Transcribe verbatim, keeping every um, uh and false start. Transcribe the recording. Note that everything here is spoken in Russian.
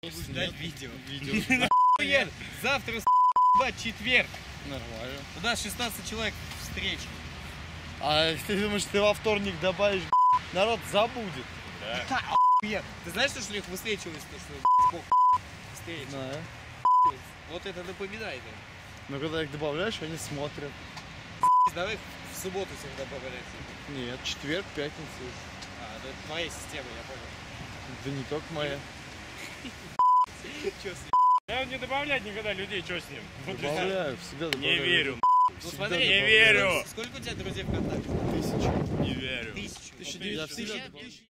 Ждать видео. Видео. Завтра с***бать четверг. Нормально. У нас шестнадцать человек встречи. А ты думаешь, ты во вторник добавишь, народ забудет? Да. Ты знаешь, что у них высвечивается, что сколько встречи? Знаю. Вот это напоминает. Но когда их добавляешь, они смотрят. Давай в субботу всех добавлять. Нет, четверг, пятница. А, это твоя система, я понял. Да не только моя. Чё с ним? Я не добавлять никогда людей, что с ним? Добавляю, всегда добавляю. Не верю. Ну смотри, не верю. Сколько у тебя друзей ВКонтакте? Тысяча. Не верю. Тысячу. Тысяча Ну, девятьсот. тысяча-